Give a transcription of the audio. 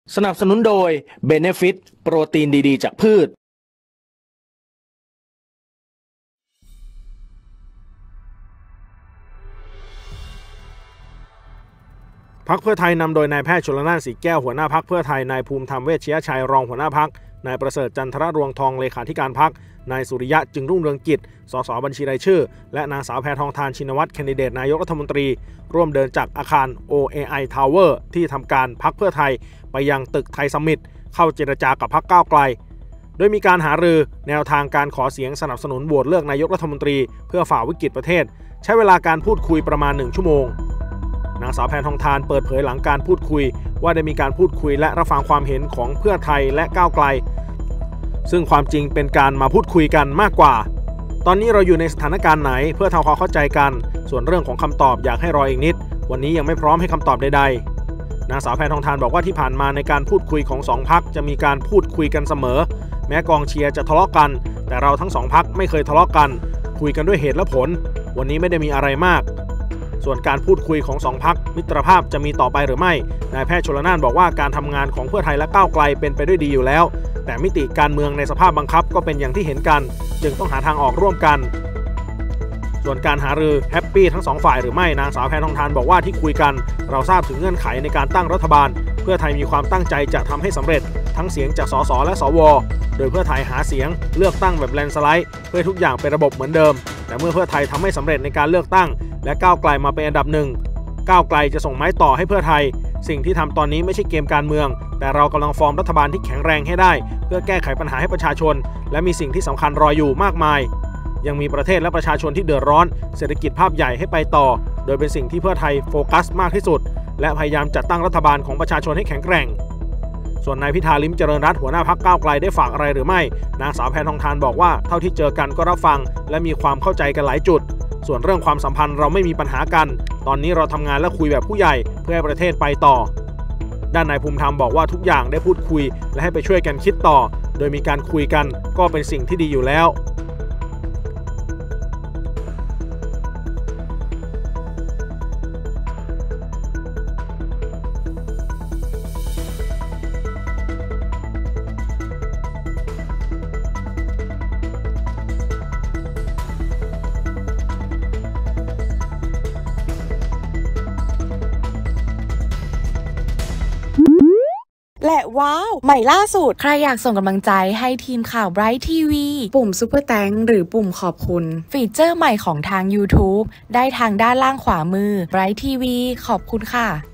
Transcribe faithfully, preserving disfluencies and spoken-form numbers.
สนับสนุนโดย Benefit โปรตีนดีๆจากพืชพรรคเพื่อไทยนำโดยนายแพทย์ชลน่านสีแก้วหัวหน้าพรรคเพื่อไทยนายภูมิธรรมเวชยชัยรองหัวหน้าพรรคนายประเสริฐจันทรรวงทองเลขาธิการพรรคนายสุริยะจึงรุ่งเรืองกิจสสบัญชีรายชื่อและนางสาวแพทองธารชินวัตรแคนดิเดตนายกรัฐมนตรีร่วมเดินจากอาคาร โอ เอ ไอ Tower ที่ทำการพรรคเพื่อไทยไปยังตึกไทยซัมมิตเข้าเจรจากับพรรคก้าวไกลโดยมีการหารือแนวทางการขอเสียงสนับสนุนโหวตเลือกนายกรัฐมนตรีเพื่อฝ่าวิกฤตประเทศใช้เวลาการพูดคุยประมาณหนึ่งชั่วโมงนางสาวแพทองธารเปิดเผยหลังการพูดคุยว่าได้มีการพูดคุยและรับฟังความเห็นของเพื่อไทยและก้าวไกลซึ่งความจริงเป็นการมาพูดคุยกันมากกว่าตอนนี้เราอยู่ในสถานการณ์ไหนเพื่อทำความเข้าใจกันส่วนเรื่องของคำตอบอยากให้รออีกนิดวันนี้ยังไม่พร้อมให้คำตอบใดๆนางสาวแพทองธารบอกว่าที่ผ่านมาในการพูดคุยของสองพรรคจะมีการพูดคุยกันเสมอแม้กองเชียร์จะทะเลาะกันแต่เราทั้งสองพรรคไม่เคยทะเลาะกันคุยกันด้วยเหตุและผลวันนี้ไม่ได้มีอะไรมากส่วนการพูดคุยของสองพรรคมิตรภาพจะมีต่อไปหรือไม่นายแพทย์ชลน่านบอกว่าการทำงานของเพื่อไทยและก้าวไกลเป็นไปด้วยดีอยู่แล้วแต่มิติการเมืองในสภาพบังคับก็เป็นอย่างที่เห็นกันจึงต้องหาทางออกร่วมกันส่วนการหารือแฮปปี้ทั้งสองฝ่ายหรือไม่นางสาวแพทองธารบอกว่าที่คุยกันเราทราบถึงเงื่อนไขในการตั้งรัฐบาลเพื่อไทยมีความตั้งใจจะทำให้สำเร็จทั้งเสียงจากสสและสวโดยเพื่อไทยหาเสียงเลือกตั้งแบบแลนด์สไลด์เพื่อทุกอย่างเป็นระบบเหมือนเดิมแต่เมื่อเพื่อไทยทำให้สำเร็จในการเลือกตั้งและก้าวไกลมาเป็นอันดับหนึ่งก้าวไกลจะส่งไม้ต่อให้เพื่อไทยสิ่งที่ทำตอนนี้ไม่ใช่เกมการเมืองแต่เรากำลังฟอร์มรัฐบาลที่แข็งแรงให้ได้เพื่อแก้ไขปัญหาให้ประชาชนและมีสิ่งที่สำคัญรออยู่มากมายยังมีประเทศและประชาชนที่เดือดร้อนเศรษฐกิจภาพใหญ่ให้ไปต่อโดยเป็นสิ่งที่เพื่อไทยโฟกัสมากที่สุดและพยายามจัดตั้งรัฐบาลของประชาชนให้แข็งแกร่งส่วนนายพิธาลิ้มเจริญรัตน์หัวหน้าพรรคก้าวไกลได้ฝากอะไรหรือไม่นางสาวแพทองธารบอกว่าเท่าที่เจอกันก็รับฟังและมีความเข้าใจกันหลายจุดส่วนเรื่องความสัมพันธ์เราไม่มีปัญหากันตอนนี้เราทำงานและคุยแบบผู้ใหญ่เพื่อให้ประเทศไปต่อด้านนายภูมิธรรมบอกว่าทุกอย่างได้พูดคุยและให้ไปช่วยกันคิดต่อโดยมีการคุยกันก็เป็นสิ่งที่ดีอยู่แล้วและว้าวใหม่ล่าสุดใครอยากส่งกำลังใจให้ทีมข่าว Bright ที วี ปุ่มซุปเปอร์แตงหรือปุ่มขอบคุณฟีเจอร์ใหม่ของทาง YouTube ได้ทางด้านล่างขวามือ Bright ที วี ขอบคุณค่ะ